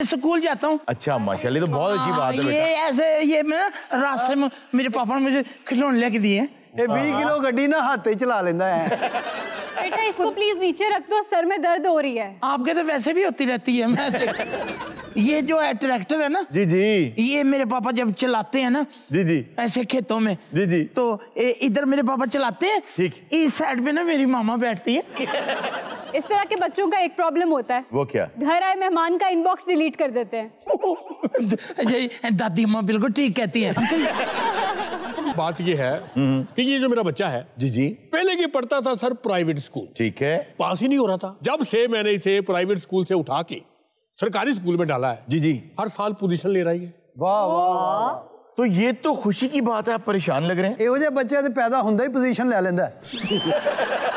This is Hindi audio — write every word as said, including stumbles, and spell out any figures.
स्कूल जाता हूँ। अच्छा माशाल्लाह, तो बहुत अच्छी बात है। ये ऐसे ये मैं रास्ते में मेरे पापा ने मुझे खिलौने लेके दिए। ये बीस किलो गड्डी ना हाथ ही चला लेता है। बेटा इसको प्लीज नीचे रख दो, सर में दर्द हो रही है। आपके तो वैसे भी होती रहती है। मैं ये जो है ट्रैक्टर है ना जी जी, ये मेरे पापा जब चलाते हैं ना जी जी, ऐसे खेतों में, जी जी, तो इधर मेरे पापा चलाते हैं, ठीक, इस साइड पे ना मेरी मामा बैठती है। इस तरह के बच्चों का एक प्रॉब्लम होता है, वो क्या? घर आए मेहमान का इनबॉक्स डिलीट कर देते हैं। यही दादी अम्मा बिल्कुल ठीक कहती हैं। बात ये है कि ये जो मेरा बच्चा है, जी जी, पहले की पढ़ता था सर प्राइवेट स्कूल, ठीक है, पास ही नहीं हो रहा था। जब से मैंने इसे प्राइवेट स्कूल से उठा के सरकारी स्कूल में डाला है, जी जी, हर साल पोजीशन ले रही है। वाह वाह, तो ये तो खुशी की बात है। आप परेशान लग रहे हैं। ਇਹੋ ਜਿਹੇ ਬੱਚੇ ਤੇ ਪੈਦਾ ਹੁੰਦਾ ਹੀ ਪੋਜੀਸ਼ਨ ਲੈ ਲੈਂਦਾ।